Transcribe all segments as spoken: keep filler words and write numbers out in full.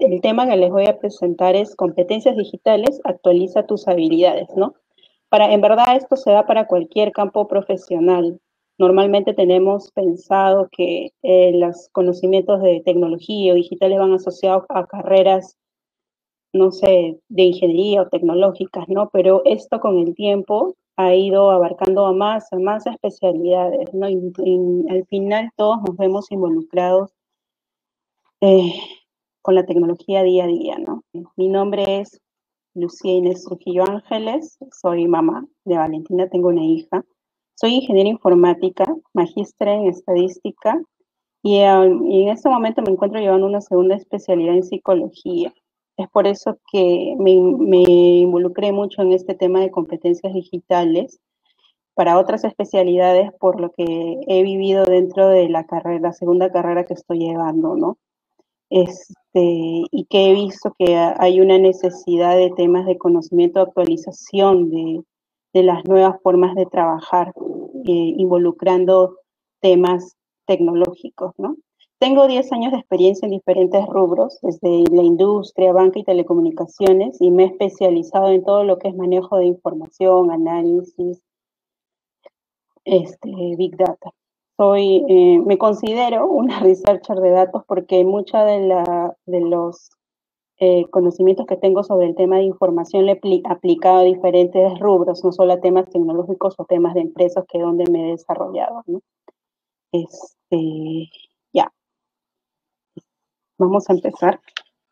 el tema que les voy a presentar es competencias digitales, actualiza tus habilidades, ¿no? Para, en verdad esto se da para cualquier campo profesional. Normalmente tenemos pensado que eh, los conocimientos de tecnología o digitales van asociados a carreras, no sé, de ingeniería o tecnológicas, ¿no? Pero esto con el tiempo ha ido abarcando a más, a más especialidades, ¿no? Y, y al final todos nos vemos involucrados eh, con la tecnología día a día, ¿no? Mi nombre es Lucía Inés Trujillo Ángeles, soy mamá de Valentina, tengo una hija. Soy ingeniera informática, magíster en estadística y, uh, y en este momento me encuentro llevando una segunda especialidad en psicología. Es por eso que me, me involucré mucho en este tema de competencias digitales para otras especialidades por lo que he vivido dentro de la carrera, la segunda carrera que estoy llevando, ¿no? Este, y que he visto que hay una necesidad de temas de conocimiento, actualización de, de las nuevas formas de trabajar, eh, involucrando temas tecnológicos, ¿no? Tengo diez años de experiencia en diferentes rubros, desde la industria, banca y telecomunicaciones, y me he especializado en todo lo que es manejo de información, análisis, este, Big Data. Soy, eh, me considero una researcher de datos porque mucha de, la, de los eh, conocimientos que tengo sobre el tema de información le he aplicado a diferentes rubros, no solo a temas tecnológicos o temas de empresas que es donde me he desarrollado, ¿no? Este, ya, vamos a empezar.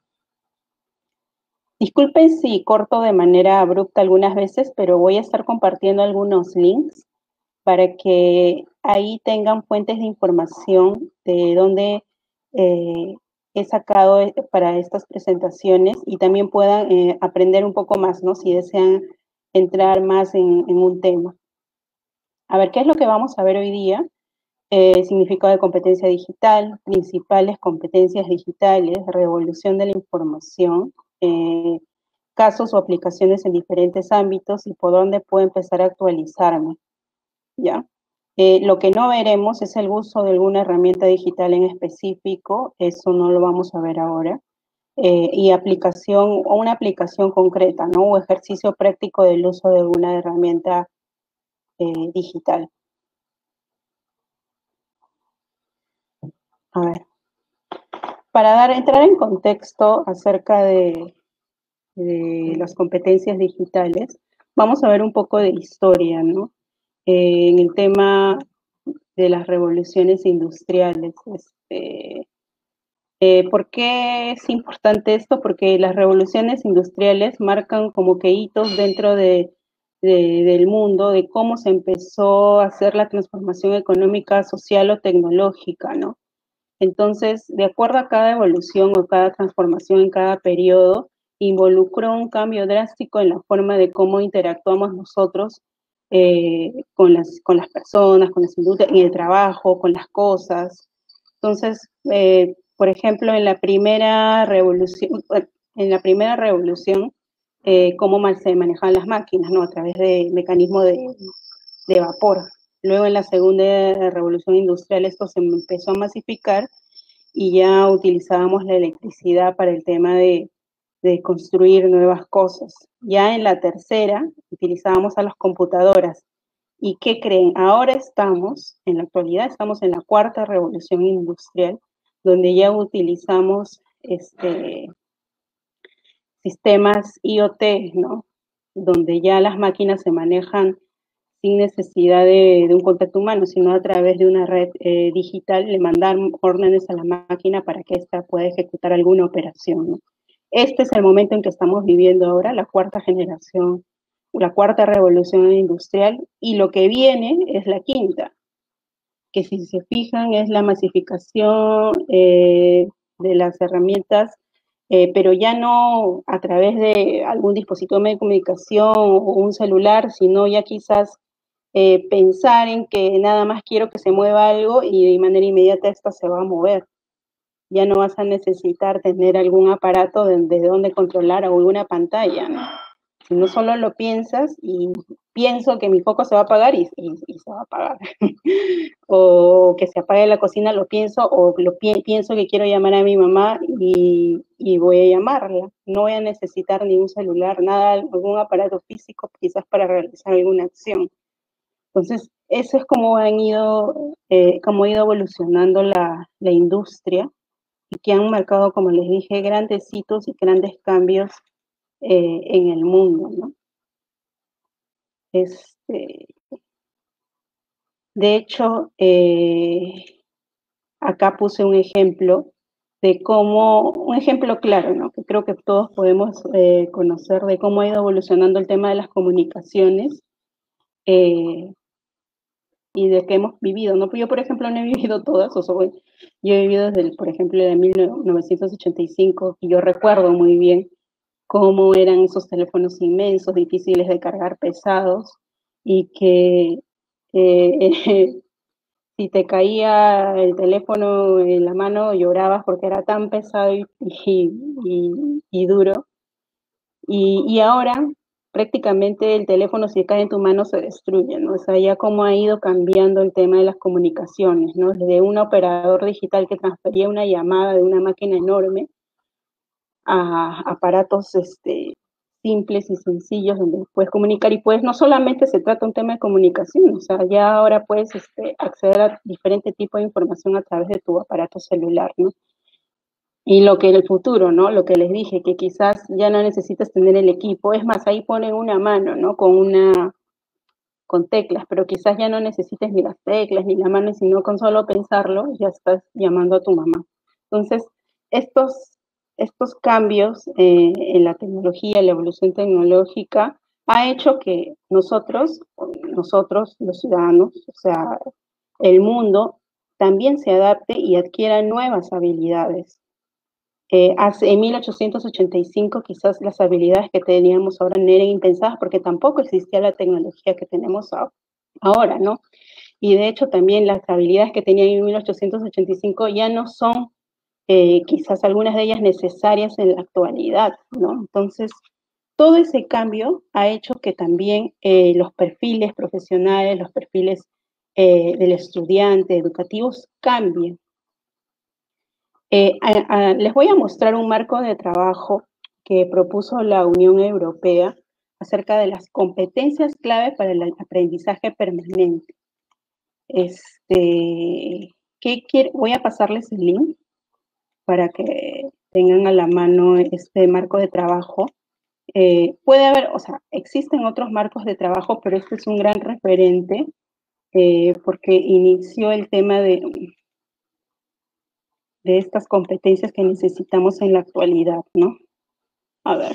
Disculpen si corto de manera abrupta algunas veces, pero voy a estar compartiendo algunos links para que ahí tengan fuentes de información de dónde eh, he sacado para estas presentaciones y también puedan eh, aprender un poco más, ¿no? Si desean entrar más en, en un tema. A ver, ¿qué es lo que vamos a ver hoy día? Eh, significado de competencia digital, principales competencias digitales, revolución de la información, eh, casos o aplicaciones en diferentes ámbitos y por dónde puedo empezar a actualizarme, ¿ya? Eh, lo que no veremos es el uso de alguna herramienta digital en específico, eso no lo vamos a ver ahora, eh, y aplicación o una aplicación concreta, ¿no? O ejercicio práctico del uso de alguna herramienta eh, digital. A ver, para dar, entrar en contexto acerca de, de las competencias digitales, vamos a ver un poco de historia, ¿no? Eh, en el tema de las revoluciones industriales. Este, eh, ¿Por qué es importante esto? Porque las revoluciones industriales marcan como que hitos dentro de, de, del mundo, de cómo se empezó a hacer la transformación económica, social o tecnológica, ¿no? Entonces, de acuerdo a cada evolución o cada transformación en cada periodo, involucró un cambio drástico en la forma de cómo interactuamos nosotros eh, con, las, con las personas, con las industrias, en el trabajo, con las cosas. Entonces, eh, por ejemplo, en la primera revolución, en la primera revolución, eh, cómo se manejaban las máquinas, ¿no? A través de mecanismos de, de vapor. Luego en la segunda revolución industrial esto se empezó a masificar y ya utilizábamos la electricidad para el tema de, de construir nuevas cosas. Ya en la tercera utilizábamos a las computadoras. ¿Y qué creen? Ahora estamos, en la actualidad estamos en la cuarta revolución industrial, donde ya utilizamos este, sistemas I O T, ¿no? Donde ya las máquinas se manejan sin necesidad de, de un contacto humano, sino a través de una red eh, digital, le mandan órdenes a la máquina para que ésta pueda ejecutar alguna operación, ¿no? Este es el momento en que estamos viviendo ahora, la cuarta generación, la cuarta revolución industrial, y lo que viene es la quinta, que si se fijan es la masificación eh, de las herramientas, eh, pero ya no a través de algún dispositivo de comunicación o un celular, sino ya quizás eh, pensar en que nada más quiero que se mueva algo y de manera inmediata esto se va a mover. Ya no vas a necesitar tener algún aparato desde donde controlar o alguna pantalla, ¿no? sino solo lo piensas y pienso que mi foco se va a apagar y, y, y se va a apagar. O que se apague la cocina, lo pienso, o lo pi pienso que quiero llamar a mi mamá y, y voy a llamarla. No voy a necesitar ningún celular, nada, algún aparato físico quizás para realizar alguna acción. Entonces, eso es como han ido, eh, como ha ido evolucionando la, la industria y que han marcado, como les dije, grandes hitos y grandes cambios eh, en el mundo, ¿no? Este, de hecho, eh, acá puse un ejemplo de cómo, un ejemplo claro, ¿no? Que creo que todos podemos eh, conocer de cómo ha ido evolucionando el tema de las comunicaciones eh, y de que hemos vivido, ¿no? Yo, por ejemplo, no he vivido todas, o sea, yo he vivido desde, el, por ejemplo, de mil novecientos ochenta y cinco, y yo recuerdo muy bien cómo eran esos teléfonos inmensos, difíciles de cargar, pesados, y que eh, si te caía el teléfono en la mano llorabas porque era tan pesado y, y, y, y duro. Y, y, ahora prácticamente el teléfono si cae en tu mano se destruye, ¿no? O sea, ya cómo ha ido cambiando el tema de las comunicaciones, ¿no? De un operador digital que transfería una llamada de una máquina enorme a aparatos este, simples y sencillos donde puedes comunicar y puedes, no solamente se trata un tema de comunicación, o sea, ya ahora puedes este, acceder a diferentes tipos de información a través de tu aparato celular, ¿no? Y lo que en el futuro, ¿no? Lo que les dije, que quizás ya no necesitas tener el equipo, es más, ahí ponen una mano, ¿no? Con una, con teclas, pero quizás ya no necesites ni las teclas ni la mano, sino con solo pensarlo ya estás llamando a tu mamá. Entonces, estos, estos cambios eh, en la tecnología, la evolución tecnológica, ha hecho que nosotros, nosotros los ciudadanos, o sea, el mundo, también se adapte y adquiera nuevas habilidades. Eh, hace, en mil ochocientos ochenta y cinco quizás las habilidades que teníamos ahora no eran impensadas porque tampoco existía la tecnología que tenemos ahora, ¿no? Y de hecho también las habilidades que tenían en mil ochocientos ochenta y cinco ya no son eh, quizás algunas de ellas necesarias en la actualidad, ¿no? Entonces, todo ese cambio ha hecho que también eh, los perfiles profesionales, los perfiles eh, del estudiante, educativos, cambien. Eh, a, a, les voy a mostrar un marco de trabajo que propuso la Unión Europea acerca de las competencias clave para el aprendizaje permanente. Este, ¿qué quiere? Voy a pasarles el link para que tengan a la mano este marco de trabajo. Eh, puede haber, o sea, existen otros marcos de trabajo, pero este es un gran referente eh, porque inició el tema de, de estas competencias que necesitamos en la actualidad, ¿no? A ver.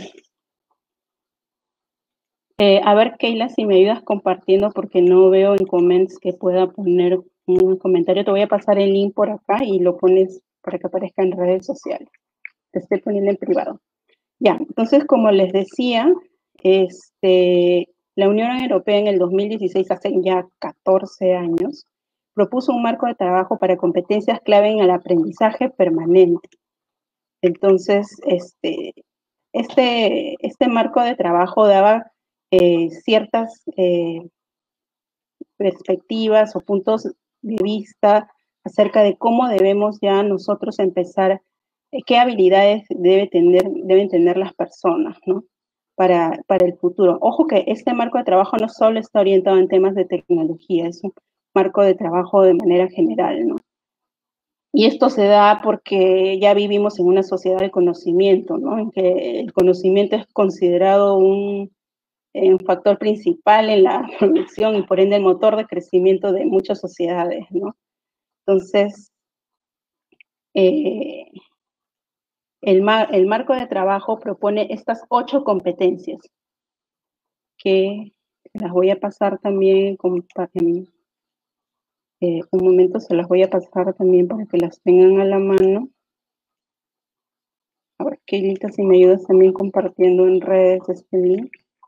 Eh, a ver, Keila, si me ayudas compartiendo porque no veo en comments que pueda poner un comentario. Te voy a pasar el link por acá y lo pones para que aparezca en redes sociales. Te estoy poniendo en privado. Ya, entonces, como les decía, este, la Unión Europea en el dos mil dieciséis, hace ya catorce años, propuso un marco de trabajo para competencias clave en el aprendizaje permanente. Entonces, este, este, este marco de trabajo daba eh, ciertas eh, perspectivas o puntos de vista acerca de cómo debemos ya nosotros empezar, eh, qué habilidades debe tener, deben tener las personas, ¿no? Para, para el futuro. Ojo que este marco de trabajo no solo está orientado en temas de tecnología, es un marco de trabajo de manera general, ¿no? Y esto se da porque ya vivimos en una sociedad del conocimiento, ¿no? En que el conocimiento es considerado un, un factor principal en la producción y por ende el motor de crecimiento de muchas sociedades, ¿no? Entonces, eh, el, mar, el marco de trabajo propone estas ocho competencias que las voy a pasar también con, en, eh, un momento se las voy a pasar también para que las tengan a la mano. A ver, Keilita, si me ayudas también compartiendo en redes este link.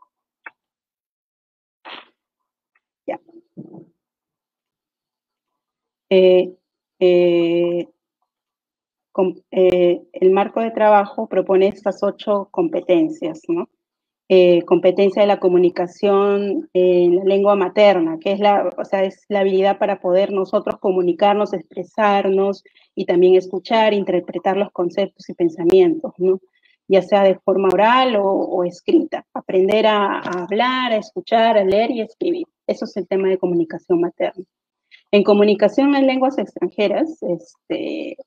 Ya. Eh, eh, com, eh, el marco de trabajo propone estas ocho competencias, ¿no? eh, competencia de la comunicación en la lengua materna, que es la, o sea, es la habilidad para poder nosotros comunicarnos, expresarnos y también escuchar, interpretar los conceptos y pensamientos, ¿no? Ya sea de forma oral o, o escrita. Aprender a, a hablar, a escuchar, a leer y a escribir. Eso es el tema de comunicación materna. En comunicación en lenguas extranjeras, este,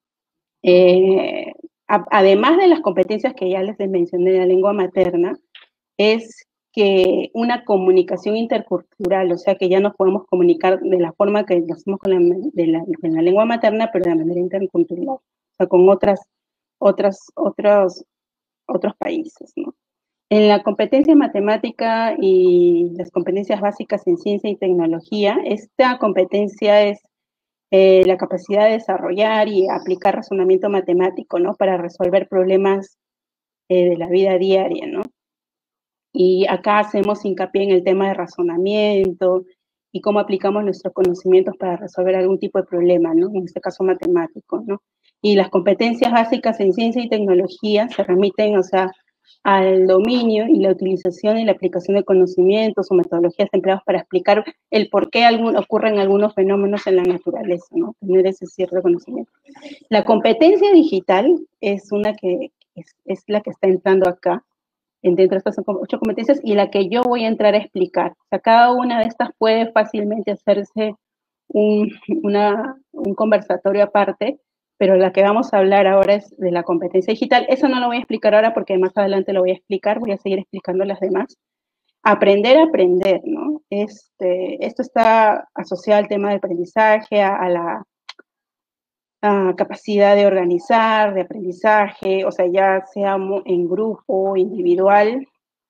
eh, a, además de las competencias que ya les mencioné de la lengua materna, es que una comunicación intercultural, o sea, que ya nos podemos comunicar de la forma que lo hacemos con la, de la, de la lengua materna, pero de manera intercultural, o sea, con otras, otras, otros, otros países, ¿no? En la competencia matemática y las competencias básicas en ciencia y tecnología, esta competencia es eh, la capacidad de desarrollar y aplicar razonamiento matemático, ¿no? Para resolver problemas eh, de la vida diaria, ¿no? Y acá hacemos hincapié en el tema de razonamiento y cómo aplicamos nuestros conocimientos para resolver algún tipo de problema, ¿no? En este caso matemático, ¿no? Y las competencias básicas en ciencia y tecnología se remiten, o sea, al dominio y la utilización y la aplicación de conocimientos o metodologías empleadas para explicar el por qué algún, ocurren algunos fenómenos en la naturaleza, ¿no? Tener ese cierto conocimiento. La competencia digital es una que es, es la que está entrando acá, dentro de estas ocho competencias, y la que yo voy a entrar a explicar. O sea, cada una de estas puede fácilmente hacerse un, una, un conversatorio aparte, pero la que vamos a hablar ahora es de la competencia digital. Eso no lo voy a explicar ahora porque más adelante lo voy a explicar, voy a seguir explicando las demás. Aprender a aprender, ¿no? Este, esto está asociado al tema de aprendizaje, a, a la a capacidad de organizar, de aprendizaje, o sea, ya sea en grupo, individual,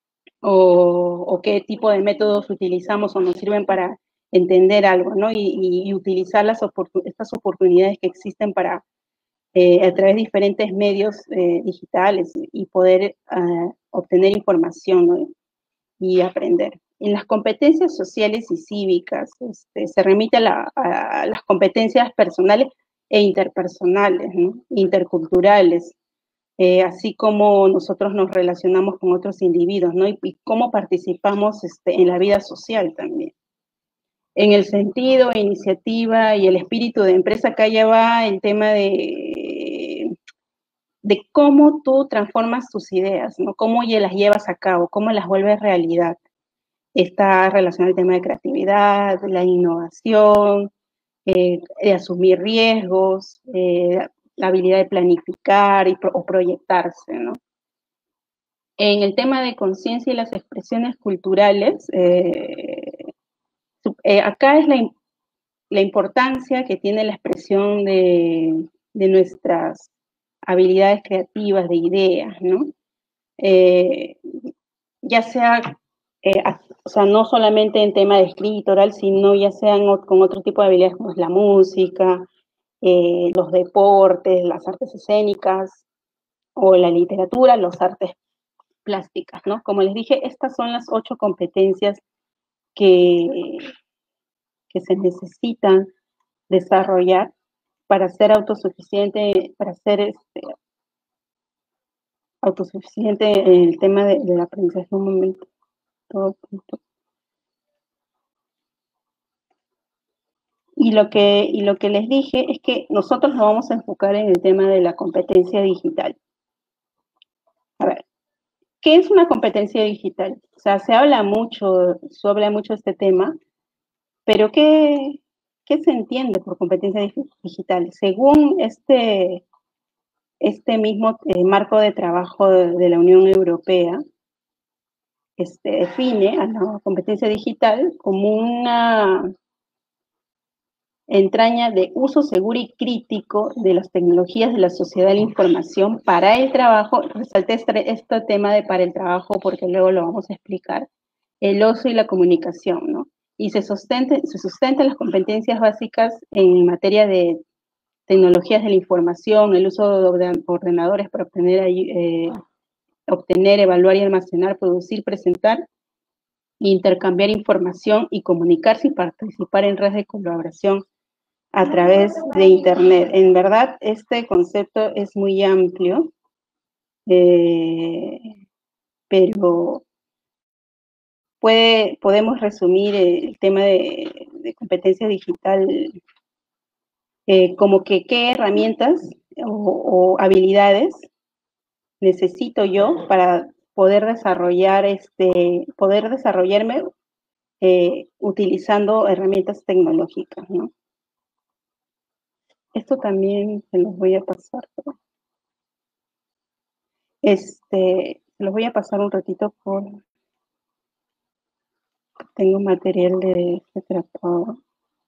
o, o qué tipo de métodos utilizamos o nos sirven para entender algo, ¿no? Y, y, y utilizar las oportun estas oportunidades que existen para, eh, a través de diferentes medios eh, digitales y poder uh, obtener información, ¿no? Y aprender. En las competencias sociales y cívicas este, se remite a, la, a, las competencias personales e interpersonales, ¿no? Interculturales, eh, así como nosotros nos relacionamos con otros individuos, ¿no? Y, y cómo participamos este, en la vida social también. En el sentido, iniciativa y el espíritu de empresa, acá ya va el tema de, de cómo tú transformas tus ideas, ¿no? Cómo ya las llevas a cabo, cómo las vuelves realidad. Está relacionado al tema de creatividad, la innovación, eh, de asumir riesgos, eh, la habilidad de planificar y pro, o proyectarse, ¿no? En el tema de conciencia y las expresiones culturales, eh, eh, acá es la, la, importancia que tiene la expresión de, de nuestras habilidades creativas, de ideas, ¿no? Eh, ya sea, eh, o sea, no solamente en tema de escrito oral, sino ya sean con otro tipo de habilidades como es la música, eh, los deportes, las artes escénicas, o la literatura, los artes plásticas, ¿no? Como les dije, estas son las ocho competencias que, que se necesitan desarrollar para ser autosuficiente, para ser este, autosuficiente en el tema de, del aprendizaje. Un momento, todo punto. Y lo, que, y lo que les dije es que nosotros nos vamos a enfocar en el tema de la competencia digital. A ver, ¿qué es una competencia digital? O sea, se habla mucho, se habla mucho de este tema, pero ¿qué, qué se entiende por competencia digital? Según este, este mismo eh, marco de trabajo de, de la Unión Europea, este, define a la competencia digital como una entraña de uso seguro y crítico de las tecnologías de la sociedad de la información para el trabajo. Resalté este, este tema de para el trabajo porque luego lo vamos a explicar. El ocio y la comunicación, ¿no? Y se sustenten, se sustentan las competencias básicas en materia de tecnologías de la información, el uso de ordenadores para obtener, eh, obtener, evaluar y almacenar, producir, presentar, intercambiar información y comunicarse y participar en redes de colaboración a través de Internet. En verdad, este concepto es muy amplio. Eh, pero puede, podemos resumir el tema de, de competencia digital eh, como que qué herramientas o, o habilidades necesito yo para poder desarrollar este, poder desarrollarme eh, utilizando herramientas tecnológicas, ¿no? Esto también se los voy a pasar. Este, se los voy a pasar un ratito por... Tengo material de este tratado.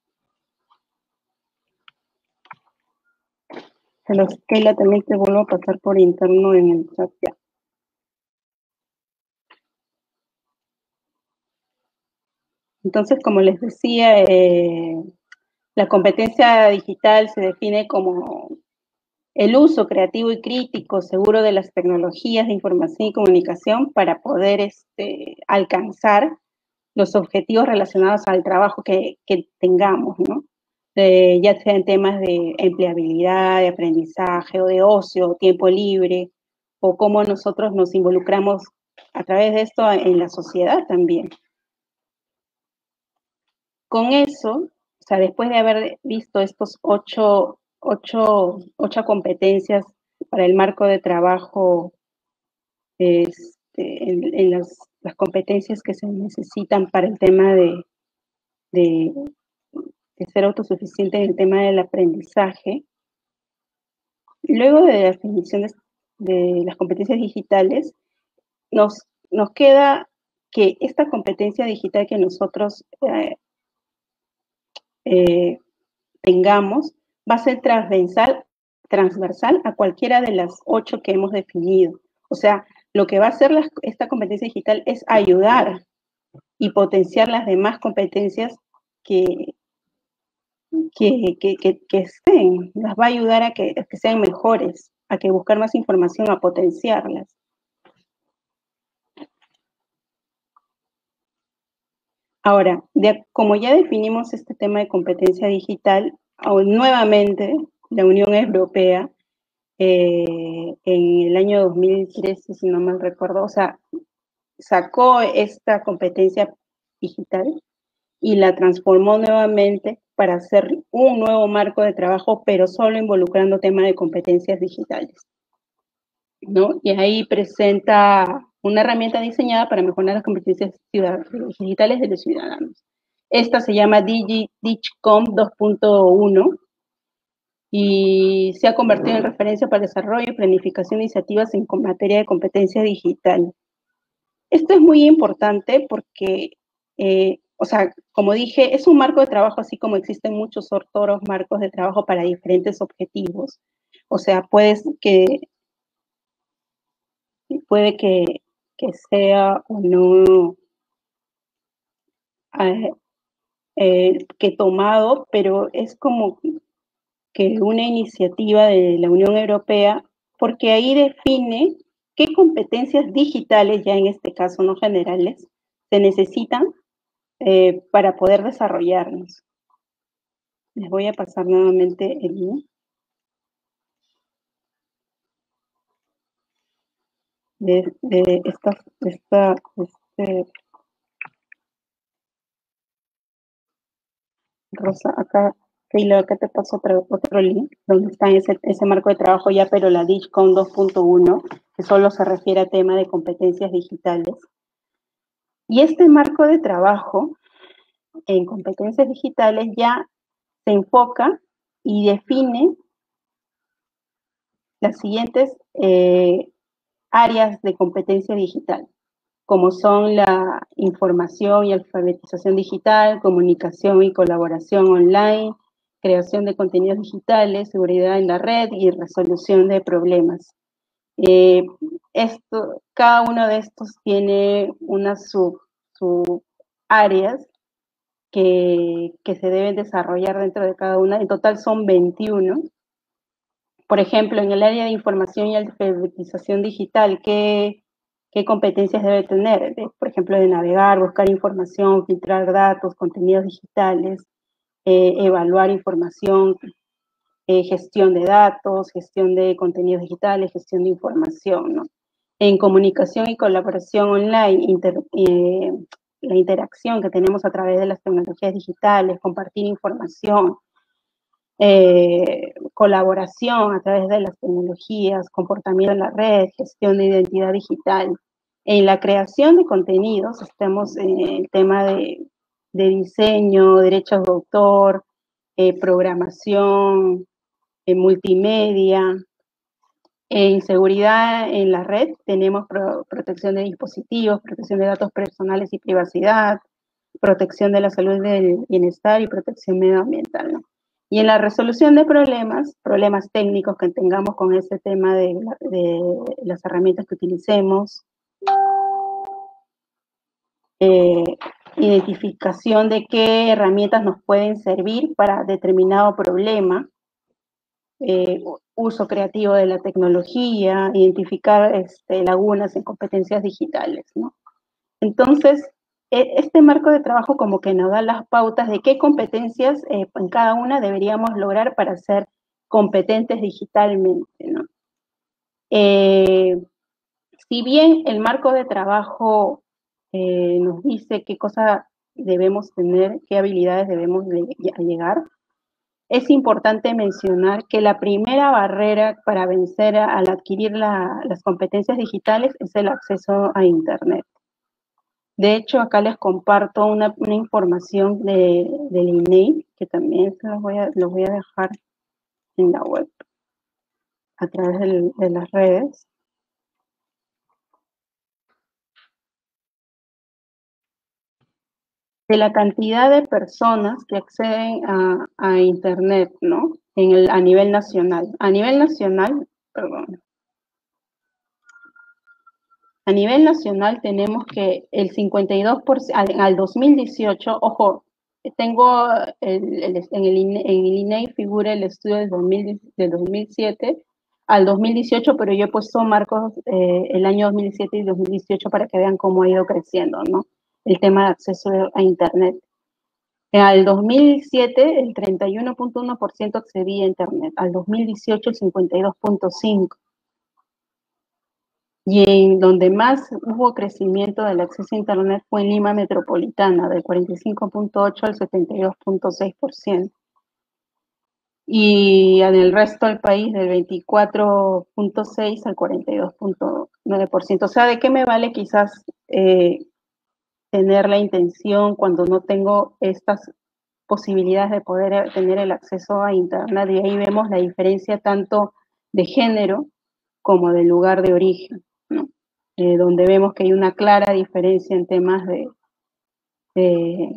Se los, Keila, también te vuelvo a pasar por interno en el chat ya. Entonces, como les decía, eh, la competencia digital se define como el uso creativo y crítico seguro de las tecnologías de información y comunicación para poder este, alcanzar los objetivos relacionados al trabajo que, que tengamos, ¿no? Eh, ya sea en temas de empleabilidad, de aprendizaje o de ocio, tiempo libre, o cómo nosotros nos involucramos a través de esto en la sociedad también. Con eso, o sea, después de haber visto estos ocho, ocho, ocho competencias para el marco de trabajo, este, en, en las, las, competencias que se necesitan para el tema de, de, de ser autosuficiente en el tema del aprendizaje, luego de la definición de, de las competencias digitales, nos, nos queda que esta competencia digital que nosotros eh, eh, tengamos va a ser transversal, transversal a cualquiera de las ocho que hemos definido. O sea, lo que va a hacer la, esta competencia digital es ayudar y potenciar las demás competencias que, que, que, que, que estén, las va a ayudar a que, a que sean mejores, a que buscar más información, a potenciarlas. Ahora, de, como ya definimos este tema de competencia digital, nuevamente la Unión Europea, eh, en el año dos mil trece, si no mal recuerdo, o sea, sacó esta competencia digital y la transformó nuevamente para hacer un nuevo marco de trabajo, pero solo involucrando temas de competencias digitales, ¿no? Y ahí presenta una herramienta diseñada para mejorar las competencias digitales de los ciudadanos. Esta se llama Digi, DigCom dos punto uno y se ha convertido en referencia para el desarrollo y planificación de iniciativas en materia de competencia digital. Esto es muy importante porque, eh, o sea, como dije, es un marco de trabajo, así como existen muchos otros marcos de trabajo para diferentes objetivos. O sea, puedes que, puede que, que sea o no eh, eh, que tomado, pero es como que una iniciativa de la Unión Europea, porque ahí define qué competencias digitales, ya en este caso no generales, se necesitan eh, para poder desarrollarnos. Les voy a pasar nuevamente el link. De, de esta, esta este, Rosa, acá, Keila, acá te paso otro, otro link, donde está ese, ese marco de trabajo ya, pero la DigCom dos punto uno, que solo se refiere a tema de competencias digitales. Y este marco de trabajo en competencias digitales ya se enfoca y define las siguientes eh, áreas de competencia digital, como son la información y alfabetización digital, comunicación y colaboración online, creación de contenidos digitales, seguridad en la red y resolución de problemas. Eh, esto, cada uno de estos tiene unas sub, sub áreas que, que se deben desarrollar dentro de cada una. En total son veintiuno. Por ejemplo, en el área de información y alfabetización digital, ¿qué, qué competencias debe tener? Por ejemplo, de navegar, buscar información, filtrar datos, contenidos digitales, eh, evaluar información, eh, gestión de datos, gestión de contenidos digitales, gestión de información, ¿no? en comunicación y colaboración online, inter, eh, la interacción que tenemos a través de las tecnologías digitales, compartir información, eh, colaboración a través de las tecnologías, comportamiento en la red, gestión de identidad digital. En la creación de contenidos estamos en el tema de, de diseño, derechos de autor, eh, programación, eh, multimedia. En seguridad en la red tenemos pro, protección de dispositivos, protección de datos personales y privacidad, protección de la salud y del bienestar y protección medioambiental, ¿no? Y en la resolución de problemas, problemas técnicos que tengamos con este tema de, de las herramientas que utilicemos, eh, identificación de qué herramientas nos pueden servir para determinado problema, eh, uso creativo de la tecnología, identificar este, lagunas en competencias digitales, ¿no? Entonces, este marco de trabajo como que nos da las pautas de qué competencias eh, en cada una deberíamos lograr para ser competentes digitalmente, ¿no? Eh, si bien el marco de trabajo eh, nos dice qué cosas debemos tener, qué habilidades debemos de llegar, es importante mencionar que la primera barrera para vencer a, al adquirir la, las competencias digitales es el acceso a Internet. De hecho, acá les comparto una, una información de, del I N E I, que también se los voy, a, los voy a dejar en la web, a través de, de las redes. De la cantidad de personas que acceden a, a Internet, ¿no? En el, a nivel nacional. A nivel nacional, perdón. A nivel nacional tenemos que el cincuenta y dos por ciento, al, al dos mil dieciocho, ojo, tengo el, el, en, el, en el I N E I figura el estudio del, dos mil, del dos mil siete al dos mil dieciocho, pero yo he puesto marcos eh, el año dos mil diecisiete y dos mil dieciocho para que vean cómo ha ido creciendo, ¿no? El tema de acceso a Internet. Al dos mil siete el treinta y uno punto uno por ciento accedía a Internet, al dos mil dieciocho el cincuenta y dos punto cinco por ciento. Y en donde más hubo crecimiento del acceso a Internet fue en Lima Metropolitana, del cuarenta y cinco punto ocho al setenta y dos punto seis por ciento. Y en el resto del país del veinticuatro punto seis al cuarenta y dos punto nueve por ciento. O sea, ¿de qué me vale quizás eh, tener la intención cuando no tengo estas posibilidades de poder tener el acceso a Internet? Y ahí vemos la diferencia tanto de género como de lugar de origen, ¿no? Eh, donde vemos que hay una clara diferencia en temas de, de,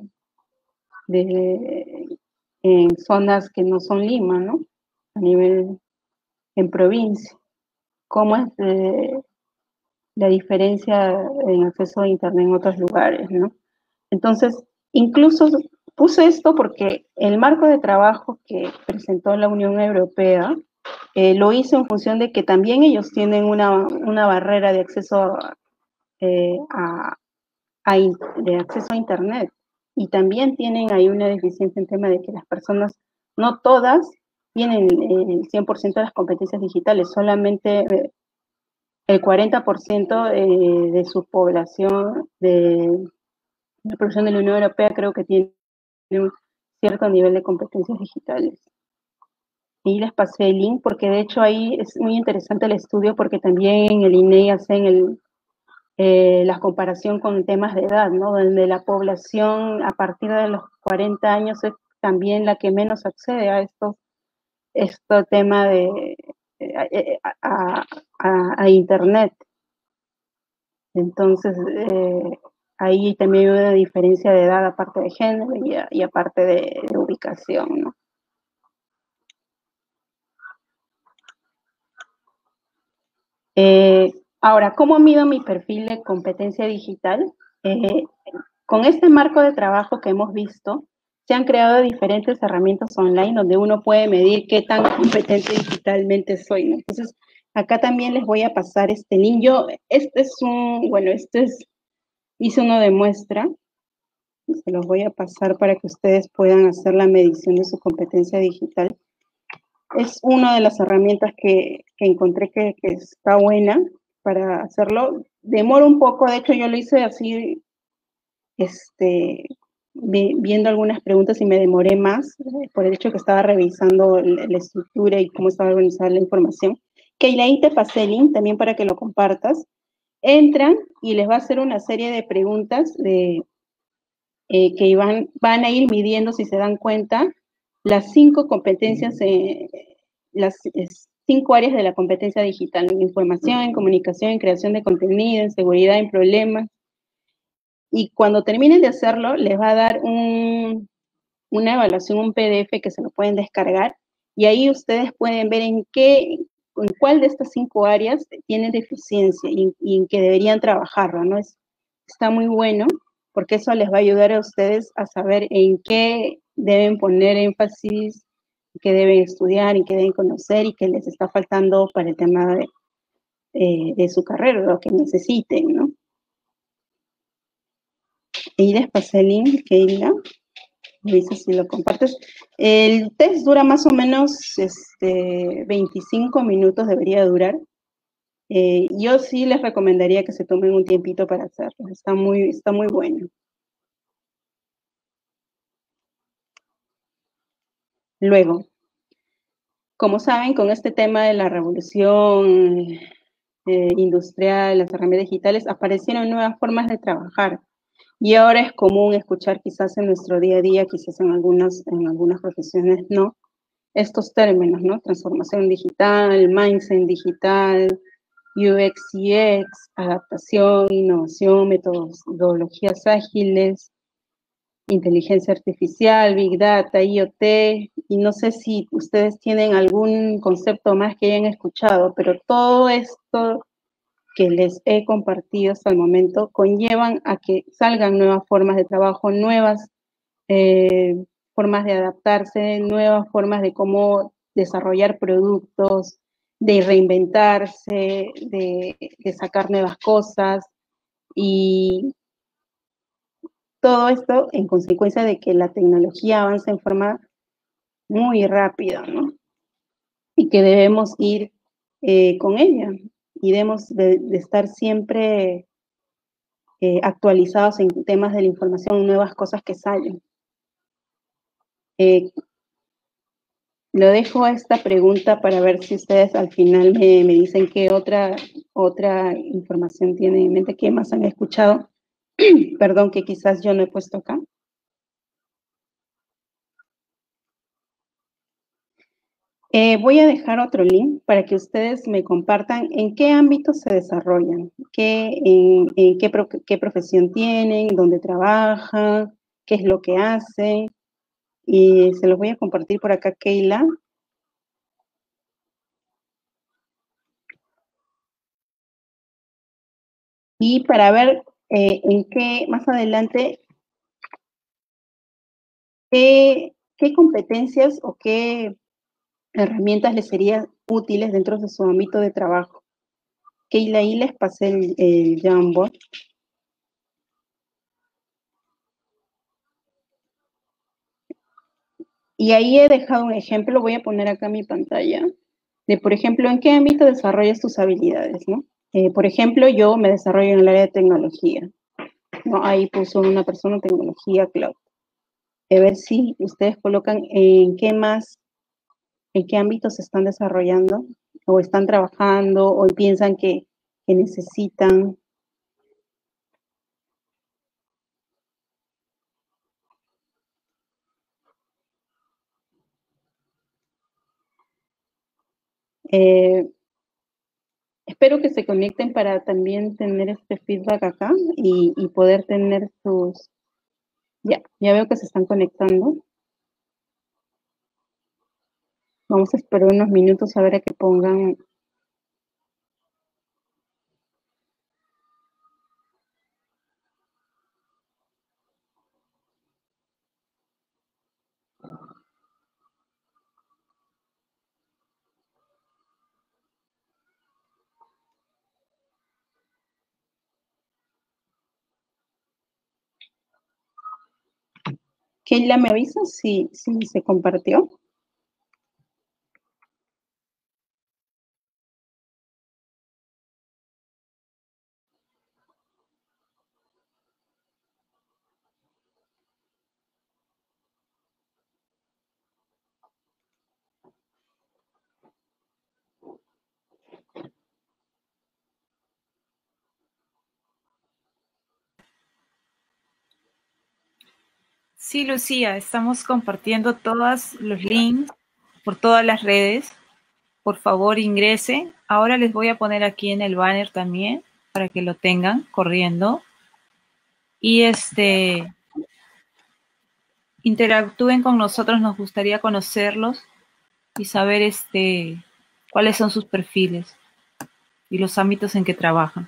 de en zonas que no son Lima, ¿no? A nivel en provincia. ¿Cómo es de, la diferencia en acceso a Internet en otros lugares, ¿no? Entonces, incluso puse esto porque el marco de trabajo que presentó la Unión Europea eh, lo hizo en función de que también ellos tienen una, una barrera de acceso eh, a, a, de acceso a Internet, y también tienen ahí una deficiencia en tema de que las personas, no todas, tienen el cien por ciento de las competencias digitales, solamente el cuarenta por ciento eh, de su población de la población de la Unión Europea creo que tiene un cierto nivel de competencias digitales. Y les pasé el link porque de hecho ahí es muy interesante el estudio porque también en el I N E I hacen el, eh, la comparación con temas de edad, ¿no? Donde la población a partir de los cuarenta años es también la que menos accede a estos este tema de eh, a, a, a Internet. Entonces, eh, ahí también hay una diferencia de edad aparte de género y, y aparte de, de ubicación, ¿no? Eh, ahora, ¿cómo mido mi perfil de competencia digital? Eh, con este marco de trabajo que hemos visto, se han creado diferentes herramientas online donde uno puede medir qué tan competente digitalmente soy, ¿no? Entonces, acá también les voy a pasar este link. Yo, este es un, bueno, este es, hice uno de muestra, se los voy a pasar para que ustedes puedan hacer la medición de su competencia digital. Es una de las herramientas que, que encontré que, que está buena. para hacerlo. Demora un poco, de hecho yo lo hice así, este, vi, viendo algunas preguntas y me demoré más eh, por el hecho que estaba revisando la, la estructura y cómo estaba organizada la información. Keila, ahí te pasé el link también para que lo compartas. Entran y les va a hacer una serie de preguntas de, eh, que van, van a ir midiendo, si se dan cuenta, las cinco competencias, eh, las eh, cinco áreas de la competencia digital: en información, en comunicación, en creación de contenido, en seguridad, en problemas. Y cuando terminen de hacerlo, les va a dar un, una evaluación, un P D F que se lo pueden descargar, y ahí ustedes pueden ver en qué, en cuál de estas cinco áreas tienen deficiencia y, y en que deberían trabajarlo, ¿no? Es, está muy bueno, porque eso les va a ayudar a ustedes a saber en qué deben poner énfasis, qué deben estudiar, y qué deben conocer, y qué les está faltando para el tema de, eh, de su carrera, lo que necesiten, ¿no? Y les pasé el link, Keila. Me dices si lo compartes. El test dura más o menos este, veinticinco minutos, debería durar. Eh, yo sí les recomendaría que se tomen un tiempito para hacerlo. Está muy, está muy bueno. Luego, como saben, con este tema de la revolución eh, industrial, las herramientas digitales, aparecieron nuevas formas de trabajar. Y ahora es común escuchar, quizás en nuestro día a día, quizás en algunas, en algunas profesiones no, estos términos, ¿no? Transformación digital, mindset digital, U X y X, adaptación, innovación, metodologías ágiles, inteligencia artificial, Big Data, I O T, y no sé si ustedes tienen algún concepto más que hayan escuchado, pero todo esto que les he compartido hasta el momento conllevan a que salgan nuevas formas de trabajo, nuevas eh, formas de adaptarse, nuevas formas de cómo desarrollar productos, de reinventarse, de, de sacar nuevas cosas, y todo esto en consecuencia de que la tecnología avanza en forma muy rápida, ¿no? Y que debemos ir eh, con ella, y debemos de, de estar siempre eh, actualizados en temas de la información, nuevas cosas que salen. Eh, Lo dejo a esta pregunta para ver si ustedes al final me, me dicen qué otra, otra información tienen en mente, qué más han escuchado. Perdón, que quizás yo no he puesto acá. Eh, voy a dejar otro link para que ustedes me compartan en qué ámbitos se desarrollan, qué, en, en qué, pro, qué profesión tienen, dónde trabajan, qué es lo que hacen. Y se los voy a compartir por acá, Keila. Y para ver eh, en qué, más adelante, qué, qué competencias o qué herramientas les serían útiles dentro de su ámbito de trabajo. Keila, ahí les pasé el, el Jamboard. Y ahí he dejado un ejemplo, voy a poner acá mi pantalla, de, por ejemplo, en qué ámbito desarrollas tus habilidades, ¿no? Eh, por ejemplo, yo me desarrollo en el área de tecnología, ¿no? Ahí puso una persona tecnología cloud. A ver si ustedes colocan en qué más, en qué ámbitos se están desarrollando, o están trabajando, o piensan que, que necesitan. Eh, Espero que se conecten para también tener este feedback acá y, y poder tener sus... Ya, ya veo que se están conectando. Vamos a esperar unos minutos a ver a que pongan... Keila, ¿me avisas si, si se compartió? Sí, Lucía, estamos compartiendo todos los links por todas las redes. Por favor, ingrese. Ahora les voy a poner aquí en el banner también para que lo tengan corriendo. Y este interactúen con nosotros, nos gustaría conocerlos y saber este cuáles son sus perfiles y los ámbitos en que trabajan.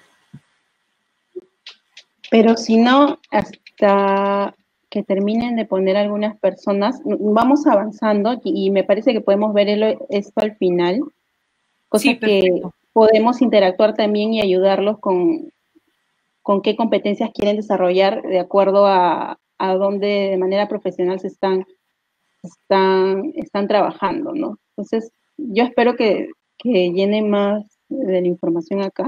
Pero si no, hasta que terminen de poner algunas personas, vamos avanzando y, y me parece que podemos ver el, esto al final, Sí, cosa que perfecto. podemos interactuar también y ayudarlos con, con qué competencias quieren desarrollar de acuerdo a, a dónde de manera profesional se están, están, están trabajando, ¿no? Entonces, yo espero que, que llenen más de la información acá.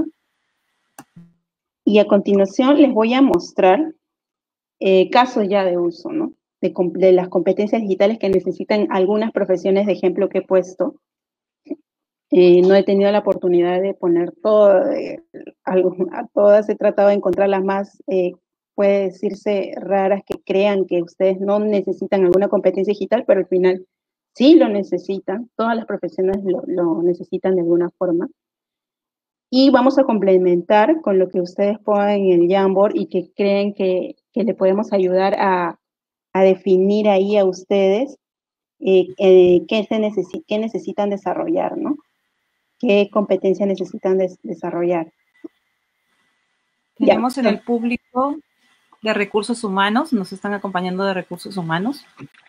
Y a continuación les voy a mostrar eh, casos ya de uso, ¿no? De, de, las competencias digitales que necesitan algunas profesiones de ejemplo que he puesto. Eh, no he tenido la oportunidad de poner todo, eh, algo, a todas he tratado de encontrar las más, eh, puede decirse, raras, que crean que ustedes no necesitan alguna competencia digital, pero al final sí lo necesitan, todas las profesiones lo, lo necesitan de alguna forma. Y vamos a complementar con lo que ustedes pongan en el Jamboard y que creen que, que le podemos ayudar a, a definir ahí a ustedes eh, eh, qué, se necesi qué necesitan desarrollar, ¿no? Qué competencia necesitan des desarrollar. Ya. Tenemos en el público de recursos humanos, nos están acompañando de recursos humanos.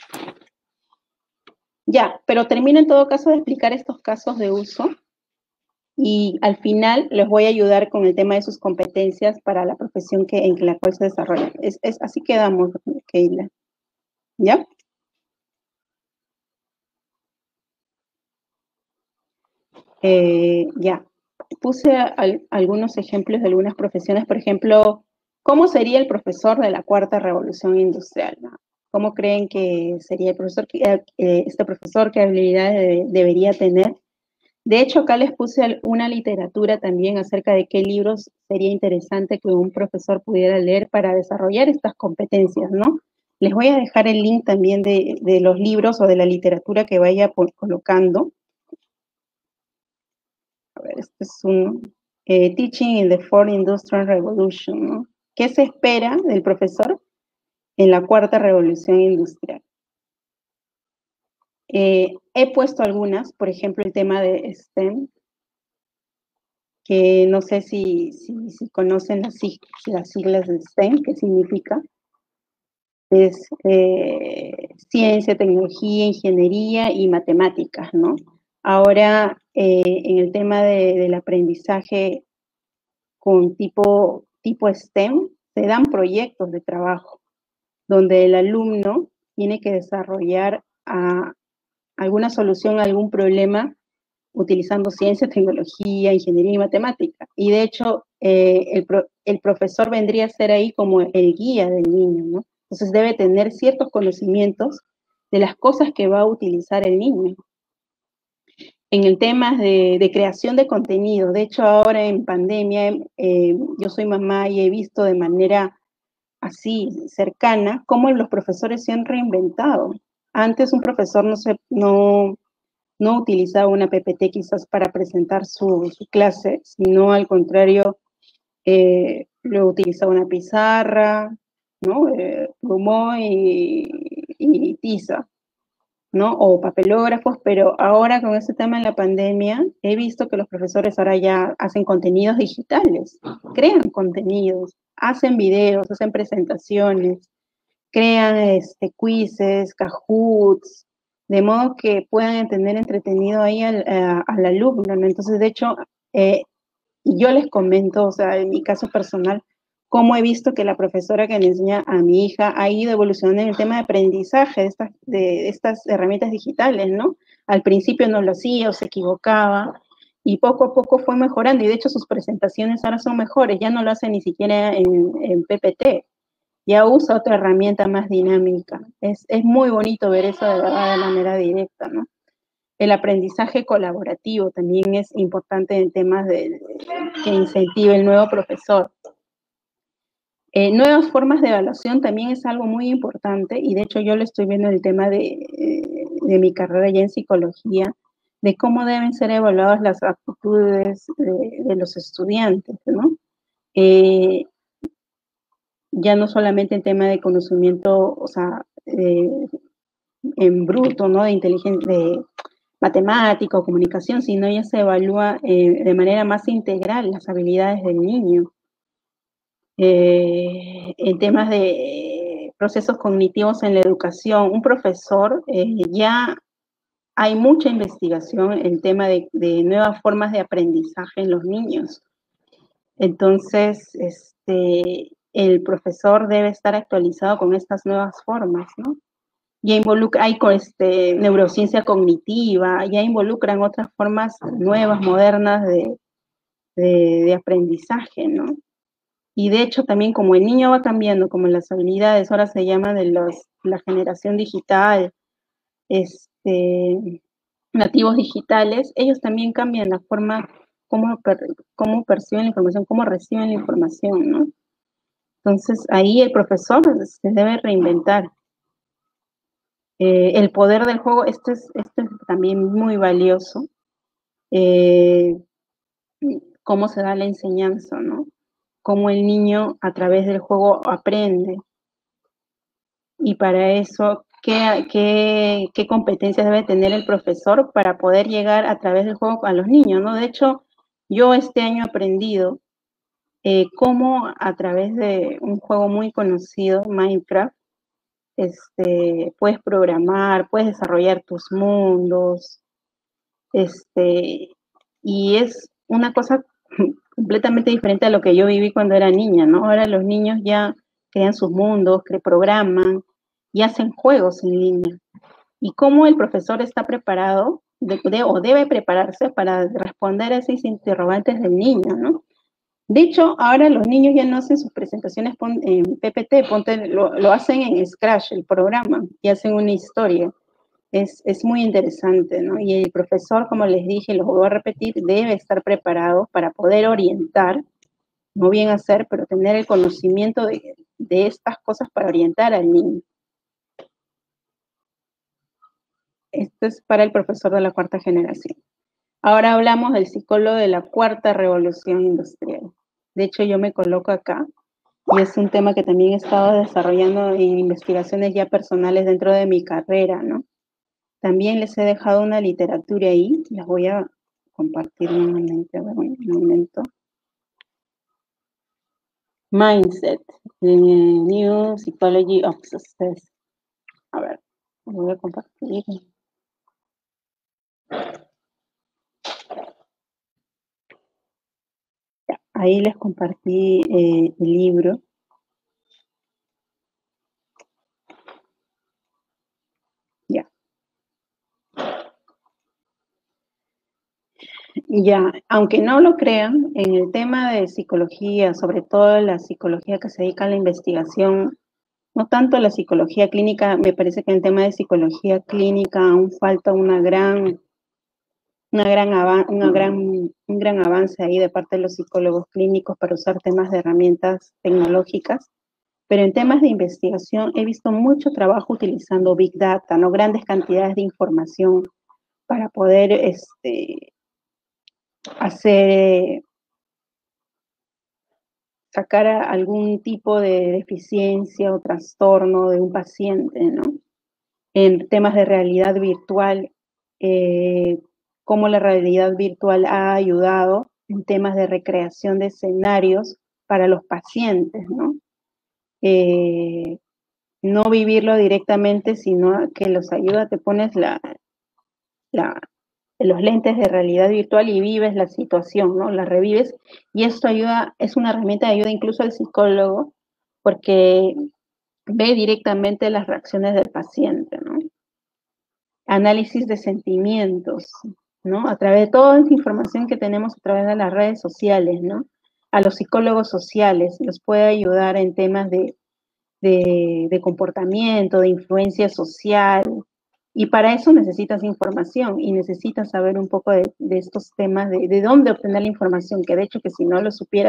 Ya, pero termino en todo caso de explicar estos casos de uso y al final les voy a ayudar con el tema de sus competencias para la profesión que, en la cual se desarrollan. Es, es, así quedamos, Keila. ¿Ya? Eh, ya. Puse al, algunos ejemplos de algunas profesiones, por ejemplo, ¿cómo sería el profesor de la cuarta revolución industrial? ¿No? ¿Cómo creen que sería el profesor, eh, este profesor, qué habilidades de, debería tener? De hecho, acá les puse una literatura también acerca de qué libros sería interesante que un profesor pudiera leer para desarrollar estas competencias, ¿no? Les voy a dejar el link también de, de los libros o de la literatura que vaya por, colocando. A ver, este es un eh, Teaching in the Fourth Industrial Revolution, ¿no? ¿Qué se espera del profesor en la cuarta revolución industrial? Eh, he puesto algunas, por ejemplo, el tema de STEM, que no sé si, si, si conocen las, las siglas de STEM, ¿qué significa? Es eh, ciencia, tecnología, ingeniería y matemáticas, ¿no? Ahora, eh, en el tema de, del aprendizaje con tipo, tipo STEM, se dan proyectos de trabajo, donde el alumno tiene que desarrollar a, alguna solución a algún problema utilizando ciencia, tecnología, ingeniería y matemática. Y de hecho, eh, el, pro, el profesor vendría a ser ahí como el guía del niño, ¿no? Entonces debe tener ciertos conocimientos de las cosas que va a utilizar el niño. En el tema de, de creación de contenido, de hecho ahora en pandemia, eh, yo soy mamá y he visto de manera así cercana cómo los profesores se han reinventado. Antes un profesor no, se, no, no utilizaba una P P T quizás para presentar su, su clase, sino al contrario, eh, lo utilizaba una pizarra, ¿no? Eh, plumón y, y tiza, ¿no? O papelógrafos, pero ahora con este tema en la pandemia, he visto que los profesores ahora ya hacen contenidos digitales, crean contenidos, hacen videos, hacen presentaciones, crean este, quizzes, cahoots, de modo que puedan tener entretenido ahí al, a, al alumno, ¿no? Entonces, de hecho, eh, yo les comento, o sea, en mi caso personal, cómo he visto que la profesora que le enseña a mi hija ha ido evolucionando en el tema de aprendizaje de estas, de estas herramientas digitales, ¿no? Al principio no lo hacía o se equivocaba, y poco a poco fue mejorando, y de hecho sus presentaciones ahora son mejores, ya no lo hace ni siquiera en, en P P T, ya usa otra herramienta más dinámica. Es, es muy bonito ver eso de verdad de manera directa, ¿no? El aprendizaje colaborativo también es importante en temas de, de, que incentive el nuevo profesor. Eh, nuevas formas de evaluación también es algo muy importante, y de hecho yo lo estoy viendo en el tema de, de mi carrera ya en psicología, de cómo deben ser evaluadas las aptitudes de, de los estudiantes, ¿no? Eh, ya no solamente en tema de conocimiento, o sea, eh, en bruto, ¿no? De inteligencia, de matemática o comunicación, sino ya se evalúa eh, de manera más integral las habilidades del niño. Eh, en temas de procesos cognitivos en la educación, un profesor, eh, ya hay mucha investigación en tema de, de nuevas formas de aprendizaje en los niños. Entonces, este, el profesor debe estar actualizado con estas nuevas formas, ¿no? Ya involucra, hay este, neurociencia cognitiva, ya involucran otras formas nuevas, modernas de, de, de aprendizaje, ¿no? Y de hecho también como el niño va cambiando, como las habilidades, ahora se llama de los, la generación digital, este, nativos digitales, ellos también cambian la forma como, per, cómo perciben la información, cómo reciben la información, ¿no? Entonces ahí el profesor se debe reinventar. Eh, el poder del juego, esto es, esto es también muy valioso. Eh, cómo se da la enseñanza, ¿no? Cómo el niño a través del juego aprende. Y para eso, ¿qué, qué, qué competencias debe tener el profesor para poder llegar a través del juego a los niños, ¿no? De hecho, yo este año he aprendido eh, cómo a través de un juego muy conocido, Minecraft, este, puedes programar, puedes desarrollar tus mundos, este, y es una cosa completamente diferente a lo que yo viví cuando era niña, ¿no? Ahora los niños ya crean sus mundos, que programan y hacen juegos en línea. Y cómo el profesor está preparado de, de, o debe prepararse para responder a esos interrogantes del niño, ¿no? De hecho, ahora los niños ya no hacen sus presentaciones en P P T, ponte, lo, lo hacen en Scratch, el programa, y hacen una historia. Es, es muy interesante, ¿no? Y el profesor, como les dije, lo voy a repetir, debe estar preparado para poder orientar, no bien hacer, pero tener el conocimiento de, de estas cosas para orientar al niño. Esto es para el profesor de la cuarta generación. Ahora hablamos del psicólogo de la cuarta revolución industrial. De hecho, yo me coloco acá y es un tema que también he estado desarrollando en investigaciones ya personales dentro de mi carrera, ¿no? También les he dejado una literatura ahí, las voy a compartir nuevamente, a ver, un momento. Mindset, the New Psychology of Success. A ver, lo voy a compartir. Ya, ahí les compartí eh, el libro. Ya. Ya, aunque no lo crean, en el tema de psicología, sobre todo la psicología que se dedica a la investigación, no tanto la psicología clínica, me parece que en el tema de psicología clínica aún falta una gran, una gran, una gran, un gran avance ahí de parte de los psicólogos clínicos para usar temas de herramientas tecnológicas, pero en temas de investigación he visto mucho trabajo utilizando Big Data, ¿no? Grandes cantidades de información para poder este, hacer, sacar algún tipo de deficiencia o trastorno de un paciente, ¿no? En temas de realidad virtual, eh, cómo la realidad virtual ha ayudado en temas de recreación de escenarios para los pacientes, ¿no? Eh, no vivirlo directamente, sino que los ayuda, te pones la, la, los lentes de realidad virtual y vives la situación, ¿no? La revives, y esto ayuda, es una herramienta de ayuda incluso al psicólogo, porque ve directamente las reacciones del paciente, ¿no? Análisis de sentimientos, ¿no? A través de toda esa información que tenemos a través de las redes sociales, ¿no? A los psicólogos sociales los puede ayudar en temas de, de, de comportamiento, de influencia social, y para eso necesitas información y necesitas saber un poco de, de estos temas, de, de dónde obtener la información, que de hecho que si no lo supieras,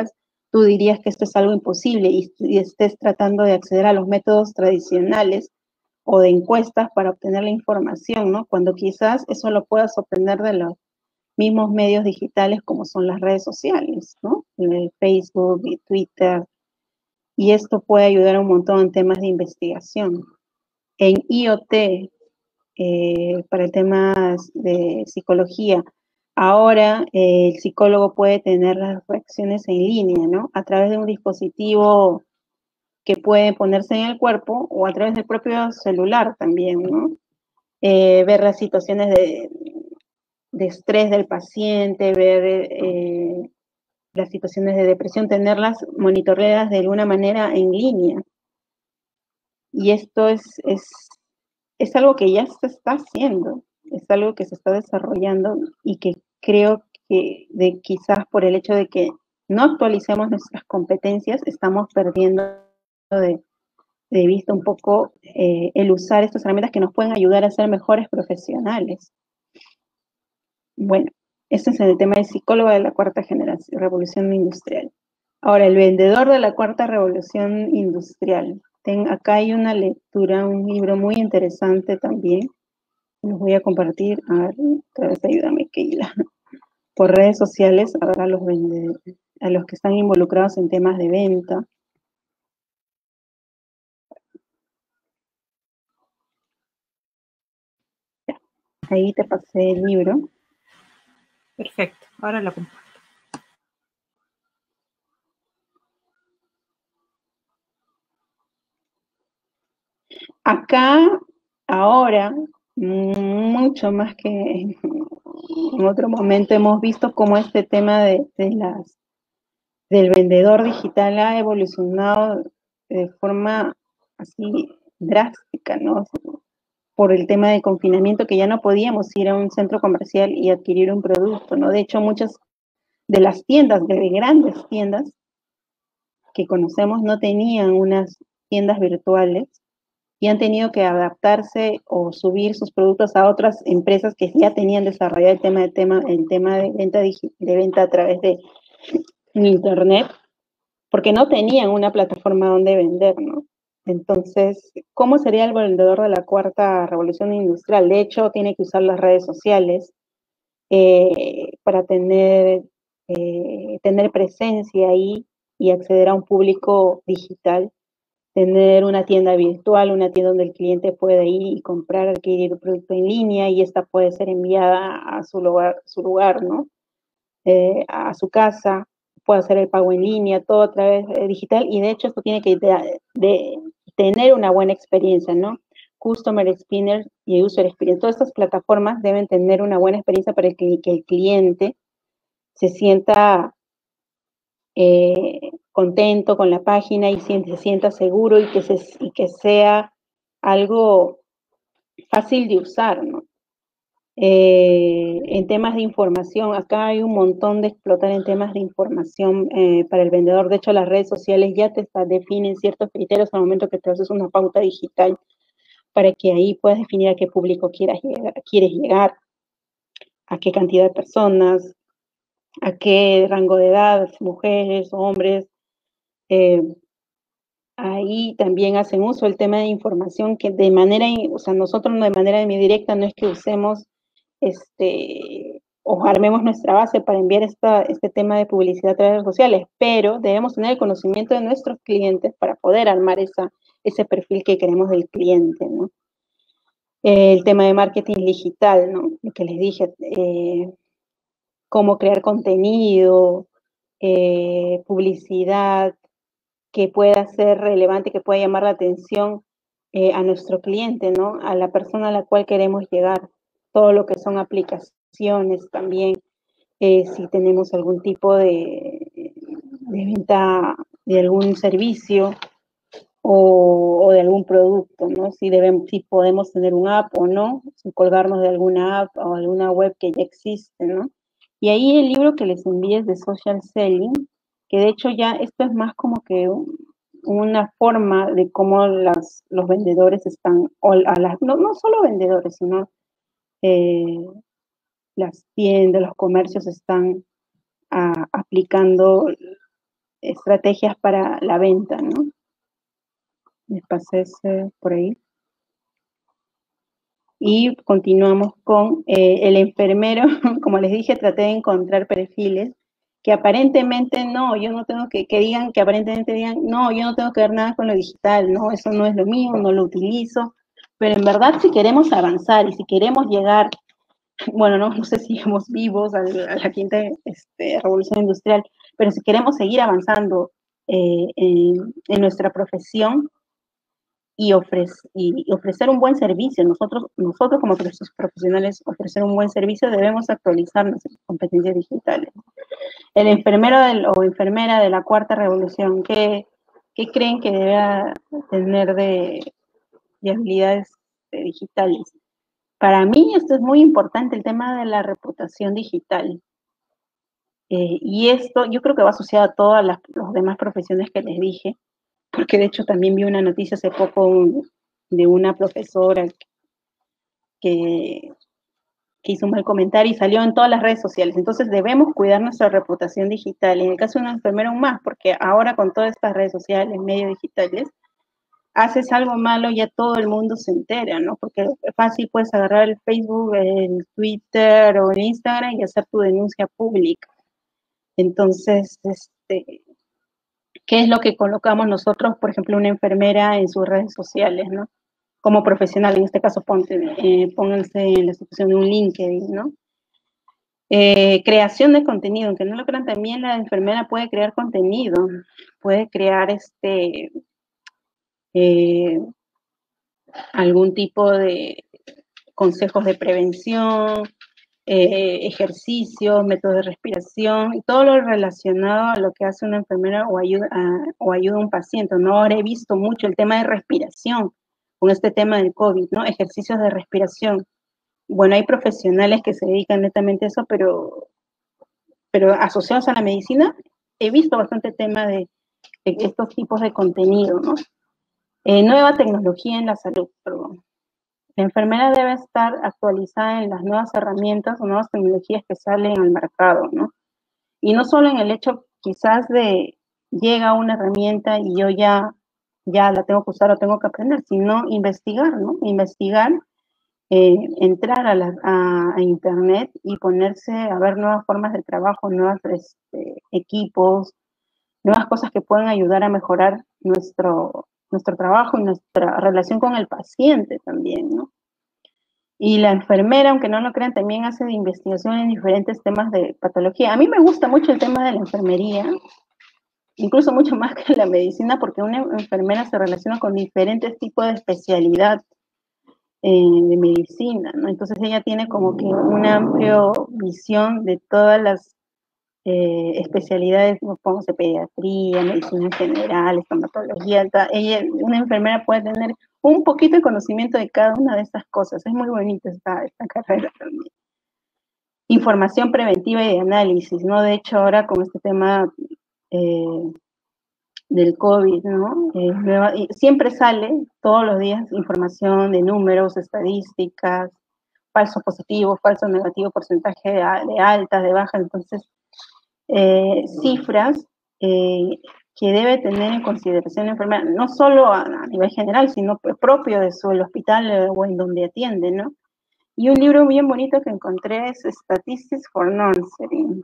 tú dirías que esto es algo imposible y, y estés tratando de acceder a los métodos tradicionales o de encuestas para obtener la información, ¿no? Cuando quizás eso lo puedas obtener de los mismos medios digitales como son las redes sociales, ¿no? El Facebook y Twitter. Y esto puede ayudar un montón en temas de investigación. En I O T, eh, para temas de psicología, ahora eh, el psicólogo puede tener las reacciones en línea, ¿no? A través de un dispositivo que puede ponerse en el cuerpo o a través del propio celular también, ¿no? Eh, ver las situaciones de, de estrés del paciente, ver eh, las situaciones de depresión, tenerlas monitoreadas de alguna manera en línea. Y esto es, es, es algo que ya se está haciendo, es algo que se está desarrollando y que creo que de, quizás por el hecho de que no actualicemos nuestras competencias, estamos perdiendo de, de vista un poco eh, el usar estas herramientas que nos pueden ayudar a ser mejores profesionales. Bueno, este es el tema del psicólogo de la cuarta generación, revolución industrial. Ahora, el vendedor de la cuarta revolución industrial. Ten, acá hay una lectura, un libro muy interesante también. Los voy a compartir. A ver, otra vez ayúdame, Keila. Por redes sociales, a ver a los vendedores, a los que están involucrados en temas de venta. Ya, ahí te pasé el libro. Perfecto, ahora lo comparto. Acá, ahora, mucho más que en otro momento, hemos visto cómo este tema de, de las, del vendedor digital ha evolucionado de forma así drástica, ¿no? Por el tema de confinamiento, que ya no podíamos ir a un centro comercial y adquirir un producto, ¿no? De hecho, muchas de las tiendas, de grandes tiendas que conocemos, no tenían unas tiendas virtuales y han tenido que adaptarse o subir sus productos a otras empresas que ya tenían desarrollado el tema de, tema, el tema de, venta, de venta a través de internet, porque no tenían una plataforma donde vender, ¿no? Entonces, ¿cómo sería el vendedor de la cuarta revolución industrial? De hecho, tiene que usar las redes sociales eh, para tener, eh, tener presencia ahí y acceder a un público digital, tener una tienda virtual, una tienda donde el cliente puede ir y comprar, adquirir un producto en línea y esta puede ser enviada a su lugar, su lugar, ¿no? Eh, a su casa, puede hacer el pago en línea, todo a través eh, digital y de hecho esto tiene que de, de tener una buena experiencia, ¿no? Customer Experience y User Experience. Todas estas plataformas deben tener una buena experiencia para que, que el cliente se sienta eh, contento con la página y se, se sienta seguro y que, se, y que sea algo fácil de usar, ¿no? Eh, en temas de información, acá hay un montón de explotar en temas de información eh, para el vendedor. De hecho, las redes sociales ya te está, definen ciertos criterios al momento que te haces una pauta digital para que ahí puedas definir a qué público quieras llegar, quieres llegar, a qué cantidad de personas, a qué rango de edad, mujeres, hombres. Eh, ahí también hacen uso el tema de información que de manera, o sea, nosotros de manera directa no es que usemos este, o armemos nuestra base para enviar esta, este tema de publicidad a través de redes sociales, pero debemos tener el conocimiento de nuestros clientes para poder armar esa, ese perfil que queremos del cliente, ¿no? Eh, el tema de marketing digital, ¿no? Lo que les dije, eh, cómo crear contenido, eh, publicidad que pueda ser relevante, que pueda llamar la atención eh, a nuestro cliente, ¿no? A la persona a la cual queremos llegar, todo lo que son aplicaciones también, eh, si tenemos algún tipo de, de venta de algún servicio o, o, de algún producto, ¿no? Si, debemos, si podemos tener un app o no, si colgarnos de alguna app o alguna web que ya existe, ¿no? Y ahí el libro que les envíes de Social Selling, que de hecho ya esto es más como que un, una forma de cómo las, los vendedores están, o a las, no, no solo vendedores, sino eh, las tiendas, los comercios están a, aplicando estrategias para la venta, ¿no? Les pasé ese por ahí. Y continuamos con eh, el enfermero. Como les dije, traté de encontrar perfiles que aparentemente no, yo no tengo que, que digan, que aparentemente digan, no, yo no tengo que ver nada con lo digital, no, eso no es lo mío, no lo utilizo, pero en verdad si queremos avanzar y si queremos llegar, bueno, no, no sé si somos vivos a la, a la quinta este, revolución industrial, pero si queremos seguir avanzando eh, en, en nuestra profesión, y, ofrece, y ofrecer un buen servicio. Nosotros, nosotros como profesionales, ofrecer un buen servicio, debemos actualizar nuestras competencias digitales. El enfermero del, o enfermera de la cuarta revolución, ¿qué, qué creen que debe tener de, de habilidades digitales? Para mí esto es muy importante, el tema de la reputación digital. Eh, y esto yo creo que va asociado a todas las, las demás profesiones que les dije, porque de hecho también vi una noticia hace poco un, de una profesora que, que hizo un mal comentario y salió en todas las redes sociales. Entonces debemos cuidar nuestra reputación digital. En el caso de una enfermera aún más, porque ahora con todas estas redes sociales, medios digitales, haces algo malo, ya todo el mundo se entera, ¿no? Porque es fácil, puedes agarrar el Facebook, el Twitter o el Instagram y hacer tu denuncia pública. Entonces, este, ¿qué es lo que colocamos nosotros, por ejemplo, una enfermera en sus redes sociales, ¿no? Como profesional, en este caso, ponte, eh, pónganse en la situación de un LinkedIn, ¿no? Eh, creación de contenido, aunque no lo crean, también la enfermera puede crear contenido, puede crear este eh, algún tipo de consejos de prevención, eh, ejercicios, métodos de respiración y todo lo relacionado a lo que hace una enfermera o ayuda a, o ayuda a un paciente. No ahora he visto mucho el tema de respiración con este tema del COVID, ¿no? Ejercicios de respiración. Bueno, hay profesionales que se dedican netamente a eso, pero, pero asociados a la medicina, he visto bastante tema de, de estos tipos de contenido, ¿no? Eh, nueva tecnología en la salud, perdón. La enfermera debe estar actualizada en las nuevas herramientas o nuevas tecnologías que salen al mercado, ¿no? Y no solo en el hecho quizás de llega una herramienta y yo ya, ya la tengo que usar o tengo que aprender, sino investigar, ¿no? Investigar, eh, entrar a, la, a, a internet y ponerse a ver nuevas formas de trabajo, nuevos este, equipos, nuevas cosas que pueden ayudar a mejorar nuestro, nuestro trabajo y nuestra relación con el paciente también, ¿no? Y la enfermera, aunque no lo crean, también hace de investigación en diferentes temas de patología. A mí me gusta mucho el tema de la enfermería, incluso mucho más que la medicina, porque una enfermera se relaciona con diferentes tipos de especialidad eh, de medicina, ¿no? Entonces ella tiene como que una amplia visión de todas las eh, especialidades, como pongo de pediatría, medicina general, estomatología, ella, una enfermera puede tener un poquito de conocimiento de cada una de estas cosas. Es muy bonita esta, esta carrera también. Información preventiva y de análisis, ¿no? De hecho, ahora con este tema eh, del COVID, ¿no? Eh, nueva, siempre sale todos los días información de números, estadísticas, falso positivo, falso negativo, porcentaje de, de altas, de bajas, entonces eh, cifras eh, que debe tener en consideración la enfermera, no solo a, a nivel general, sino propio de su el hospital eh, o en donde atiende, ¿no? Y un libro bien bonito que encontré es Statistics for Nursing,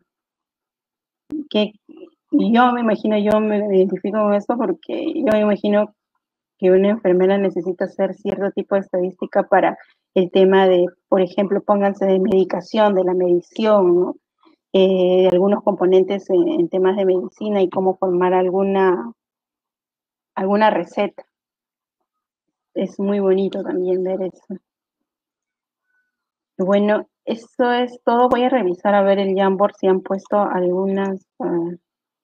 que yo me imagino, yo me identifico con esto porque yo me imagino que una enfermera necesita hacer cierto tipo de estadística para el tema de, por ejemplo, pónganse de medicación, de la medición, ¿no? Eh, algunos componentes en, en temas de medicina y cómo formar alguna, alguna receta. Es muy bonito también ver eso. Bueno, eso es todo. Voy a revisar a ver el Jamboard si han puesto algunas uh,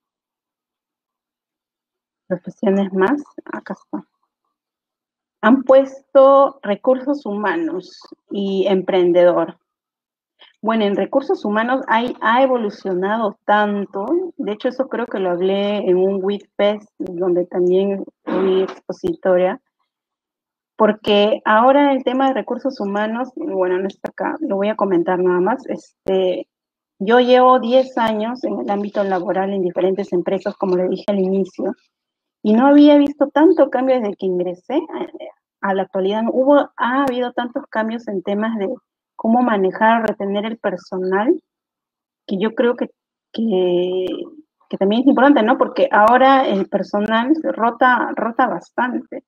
profesiones más. Acá está. Han puesto recursos humanos y emprendedor. Bueno, en recursos humanos hay, ha evolucionado tanto, de hecho eso creo que lo hablé en un WITFest, donde también fui expositora, porque ahora el tema de recursos humanos, bueno, no está acá, lo voy a comentar nada más, este, Yo llevo diez años en el ámbito laboral en diferentes empresas, como le dije al inicio, y no había visto tanto cambio desde que ingresé a, a la actualidad. Hubo, ha habido tantos cambios en temas de cómo manejar, retener el personal, que yo creo que, que, que también es importante, ¿no? Porque ahora el personal rota, rota bastante.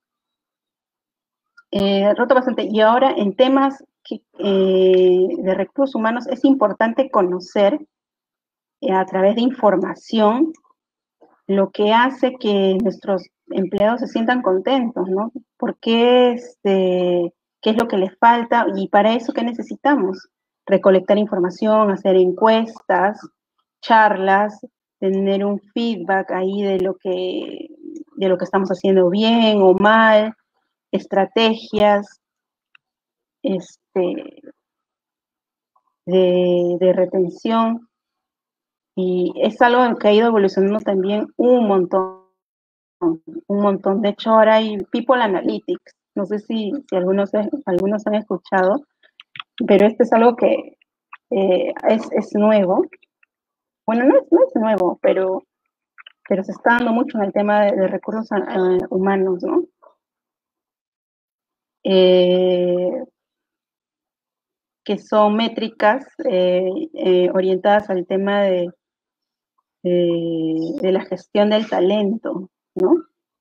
Eh, rota bastante. Y ahora en temas que, eh, de recursos humanos es importante conocer eh, a través de información lo que hace que nuestros empleados se sientan contentos, ¿no? ¿Por qué, este, qué es lo que les falta? Y para eso, ¿qué necesitamos? Recolectar información, hacer encuestas, charlas, tener un feedback ahí de lo que, de lo que estamos haciendo bien o mal, estrategias este, de, de retención. Y es algo que ha ido evolucionando también un montón. Un montón. De hecho, ahora hay People Analytics. No sé si, si algunos, algunos han escuchado, pero este es algo que eh, es, es nuevo. Bueno, no es, no es nuevo, pero, pero se está dando mucho en el tema de, de recursos uh, humanos, ¿no? Eh, que son métricas eh, eh, orientadas al tema de, de, de la gestión del talento, ¿no?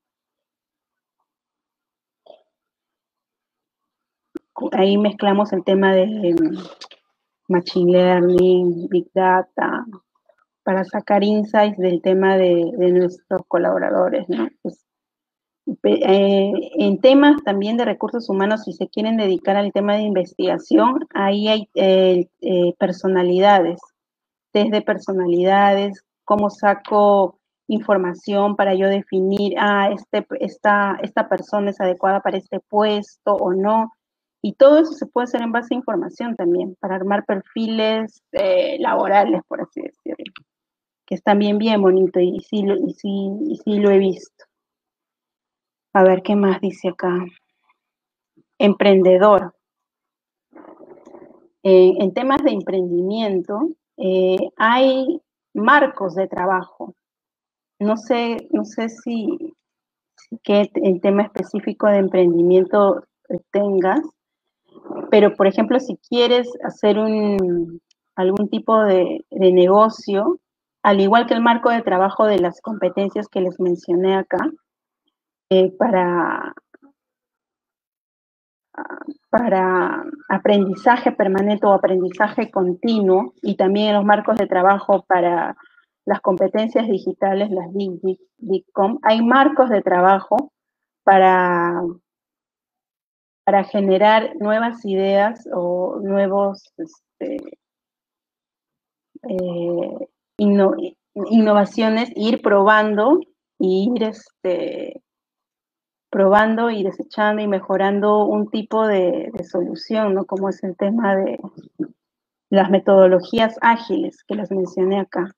Ahí mezclamos el tema de um, Machine Learning, Big Data, para sacar insights del tema de, de nuestros colaboradores, ¿no? Pues, eh, en temas también de recursos humanos, si se quieren dedicar al tema de investigación, ahí hay eh, eh, personalidades, test de personalidades, cómo saco información para yo definir, ah, este, esta, esta persona es adecuada para este puesto o no. Y todo eso se puede hacer en base a información también, para armar perfiles eh, laborales, por así decirlo, que es también bien bonito y sí, lo, y, sí, y sí lo he visto. A ver, ¿qué más dice acá? Emprendedor. Eh, en temas de emprendimiento, eh, hay marcos de trabajo. No sé, no sé si, si qué el tema específico de emprendimiento tengas, pero por ejemplo, si quieres hacer un, algún tipo de, de negocio, al igual que el marco de trabajo de las competencias que les mencioné acá, eh, para, para aprendizaje permanente o aprendizaje continuo, y también los marcos de trabajo para las competencias digitales, las DICOM, hay marcos de trabajo para, para generar nuevas ideas o nuevos este, eh, inno, innovaciones, ir probando y ir este, probando y desechando y mejorando un tipo de, de solución, ¿no? Como es el tema de las metodologías ágiles que las mencioné acá.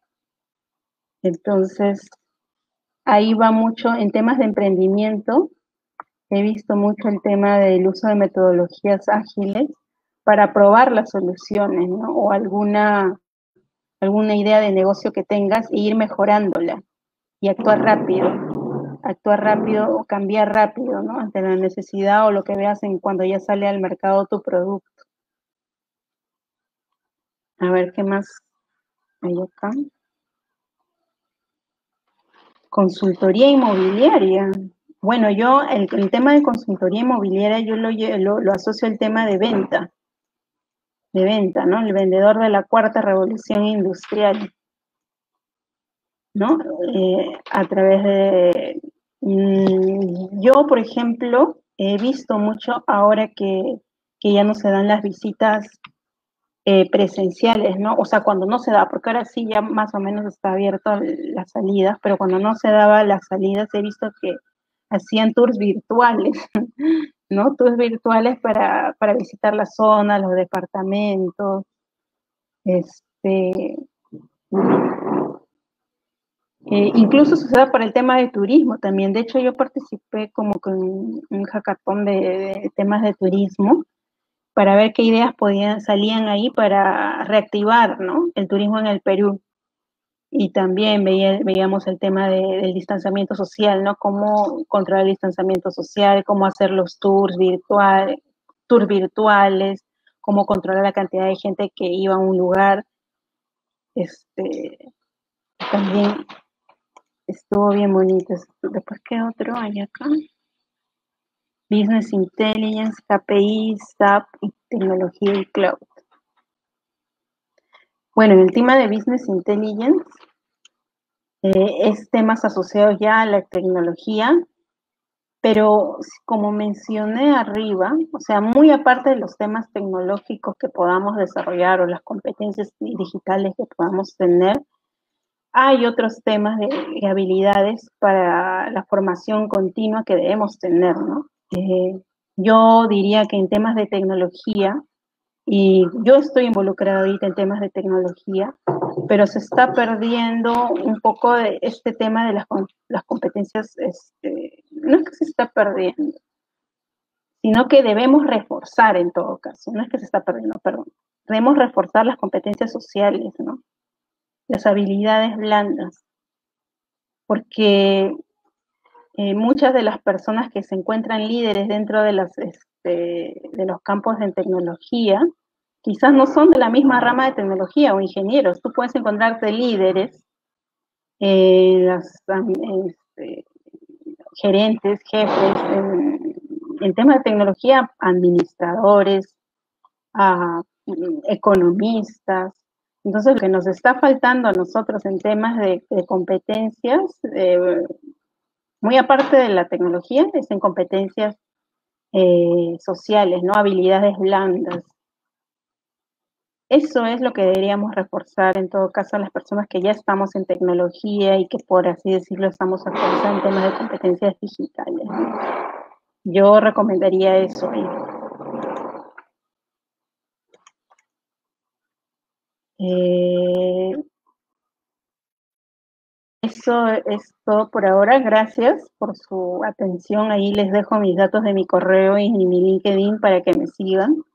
Entonces, ahí va mucho en temas de emprendimiento. He visto mucho el tema del uso de metodologías ágiles para probar las soluciones, ¿no? O alguna, alguna idea de negocio que tengas e ir mejorándola y actuar rápido, actuar rápido o cambiar rápido, ¿no? Ante la necesidad o lo que veas en cuando ya sale al mercado tu producto. A ver qué más hay acá. Consultoría inmobiliaria. Bueno, yo el, el tema de consultoría inmobiliaria yo lo, lo, lo asocio al tema de venta, de venta, ¿no? El vendedor de la cuarta revolución industrial, ¿no? Eh, a través de... Mmm, yo, por ejemplo, he visto mucho ahora que, que ya no se dan las visitas eh, presenciales, ¿no? O sea, cuando no se da, porque ahora sí ya más o menos está abierto las salidas, pero cuando no se daba las salidas he visto que hacían tours virtuales, ¿no? Tours virtuales para, para visitar la zona, los departamentos, este... Eh, incluso sucede para el tema de turismo también. De hecho, yo participé como con un hackathon de, de temas de turismo para ver qué ideas podían, salían ahí para reactivar, ¿no?, el turismo en el Perú. Y también veía, veíamos el tema de, del distanciamiento social, ¿no? Cómo controlar el distanciamiento social, cómo hacer los tours virtuales, tours virtuales, cómo controlar la cantidad de gente que iba a un lugar. Este, también estuvo bien bonito. Después, ¿qué otro hay acá? Business Intelligence, K P I, S A P y tecnología y cloud. Bueno, en el tema de Business Intelligence, eh, es temas asociados ya a la tecnología, pero como mencioné arriba, o sea, muy aparte de los temas tecnológicos que podamos desarrollar o las competencias digitales que podamos tener, hay otros temas de, de habilidades para la formación continua que debemos tener, ¿no? Eh, yo diría que en temas de tecnología, y yo estoy involucrada ahorita en temas de tecnología, pero se está perdiendo un poco de este tema de las, las competencias, este, no es que se está perdiendo, sino que debemos reforzar en todo caso, no es que se está perdiendo, perdón, debemos reforzar las competencias sociales, ¿no?, las habilidades blandas, porque eh, muchas de las personas que se encuentran líderes dentro de, las, este, de los campos de tecnología, quizás no son de la misma rama de tecnología o ingenieros. Tú puedes encontrarte líderes, eh, las, este, gerentes, jefes, en, en temas de tecnología, administradores, a, economistas. Entonces, lo que nos está faltando a nosotros en temas de, de competencias, eh, muy aparte de la tecnología, es en competencias eh, sociales, ¿no?, habilidades blandas. Eso es lo que deberíamos reforzar en todo caso a las personas que ya estamos en tecnología y que, por así decirlo, estamos actualizando en temas de competencias digitales, ¿no? Yo recomendaría eso. Eh, eso es todo por ahora. Gracias por su atención. Ahí les dejo mis datos de mi correo y mi LinkedIn para que me sigan.